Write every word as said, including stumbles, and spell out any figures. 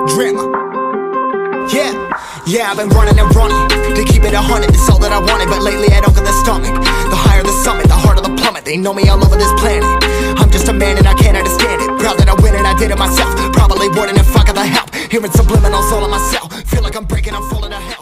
drama. Yeah, yeah, I've been running and running to keep it a hundred, it's all that I wanted. But lately I don't get the stomach. The higher the summit, the harder the plummet. They know me all over this planet. I'm just a man and I can't understand it. Proud that I win and I did it myself. Probably wouldn't if I got the help. Hearing subliminals all on myself. Feel like I'm breaking, I'm falling to hell.